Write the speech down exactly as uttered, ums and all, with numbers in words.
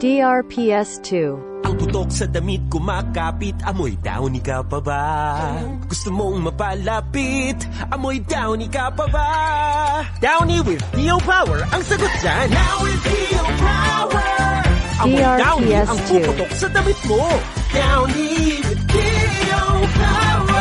D R P S two. Ang putok sa damit kumakapit, amoy Downy ka pa ba? Gusto mong mapalapit, amoy Downy ka pa ba? Downy with D O Power ang sagot dyan. Now with D O Power, amoy Downy ang puputok sa damit mo. Downy with D O Power.